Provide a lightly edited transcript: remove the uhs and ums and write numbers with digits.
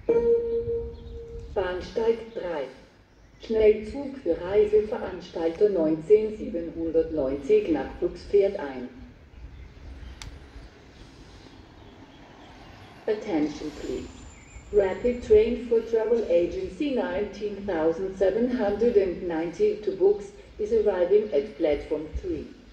Bahnsteig 3. Schnellzug für Reiseveranstalter 19790 nach Flux fährt ein. Attention please. Rapid train for travel agency 19790 to Books is arriving at platform 3.